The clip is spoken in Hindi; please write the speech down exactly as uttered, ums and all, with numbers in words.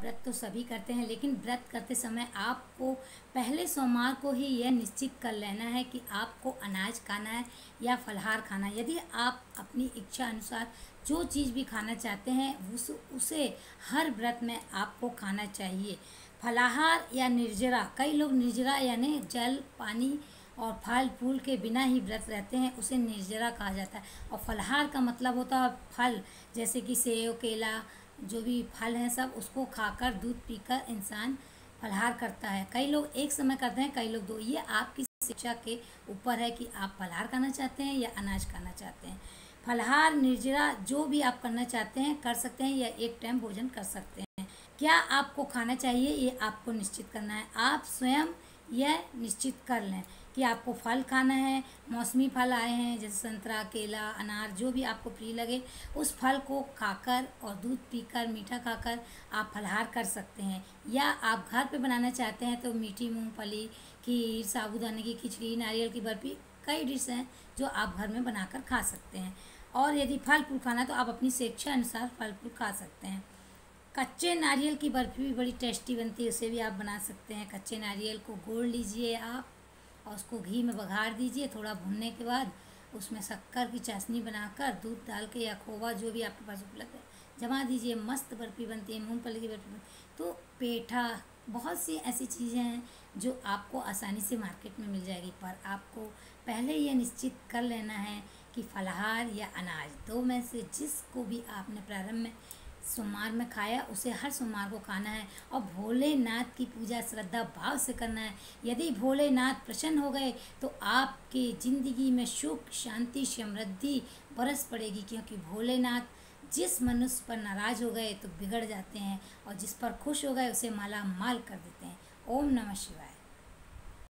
व्रत तो सभी करते हैं, लेकिन व्रत करते समय आपको पहले सोमवार को ही यह निश्चित कर लेना है कि आपको अनाज खाना है या फलाहार खाना है। यदि आप अपनी इच्छा अनुसार जो चीज़ भी खाना चाहते हैं उस उसे हर व्रत में आपको खाना चाहिए। फलाहार या निर्जरा, कई लोग निर्जरा यानी जल पानी और फल फूल के बिना ही व्रत रहते हैं, उसे निर्जरा कहा जाता है। और फलाहार का मतलब होता है फल, जैसे कि सेव केला जो भी फल हैं सब, उसको खाकर दूध पीकर इंसान फलाहार करता है। कई लोग एक समय करते हैं, कई लोग दो। ये आपकी शिक्षा के ऊपर है कि आप फलाहार खाना चाहते हैं या अनाज खाना चाहते हैं। फलाहार निर्जरा जो भी आप करना चाहते हैं कर सकते हैं, या एक टाइम भोजन कर सकते हैं। क्या आपको खाना चाहिए ये आपको निश्चित करना है। आप स्वयं यह निश्चित कर लें कि आपको फल खाना है। मौसमी फल आए हैं जैसे संतरा केला अनार, जो भी आपको प्रिय लगे उस फल को खाकर और दूध पीकर मीठा खाकर आप फलाहार कर सकते हैं। या आप घर पे बनाना चाहते हैं तो मीठी मूंगफली खीर, साबूदाने की खिचड़ी, नारियल की बर्फ़ी, कई डिश हैं जो आप घर में बनाकर खा सकते हैं। और यदि फल फूल खाना तो आप अपनी स्वेच्छा अनुसार फल फूल खा सकते हैं। कच्चे नारियल की बर्फ़ी भी बड़ी टेस्टी बनती है, उसे भी आप बना सकते हैं। कच्चे नारियल को गोड़ लीजिए आप और उसको घी में बघार दीजिए। थोड़ा भुनने के बाद उसमें शक्कर की चाशनी बनाकर दूध डाल के या खोवा जो भी आपके पास उपलब्ध है जमा दीजिए। मस्त बर्फ़ी बनती है। मूंगफली की बर्फ़ी तो पेठा, बहुत सी ऐसी चीज़ें हैं जो आपको आसानी से मार्केट में मिल जाएगी। पर आपको पहले ये निश्चित कर लेना है कि फलाहार या अनाज दो में से जिसको भी आपने प्रारंभ में सोमवार में खाया उसे हर सोमवार को खाना है। और भोलेनाथ की पूजा श्रद्धा भाव से करना है। यदि भोलेनाथ प्रसन्न हो गए तो आपकी ज़िंदगी में सुख शांति समृद्धि बरस पड़ेगी, क्योंकि भोलेनाथ जिस मनुष्य पर नाराज़ हो गए तो बिगड़ जाते हैं और जिस पर खुश हो गए उसे माला माल कर देते हैं। ओम नमः शिवाय।